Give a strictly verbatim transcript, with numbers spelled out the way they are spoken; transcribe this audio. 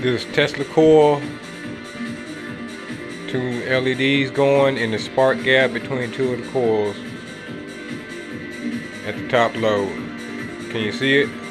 This Tesla coil, two L E Ds going in the spark gap between two of the coils at the top load. Can you see it?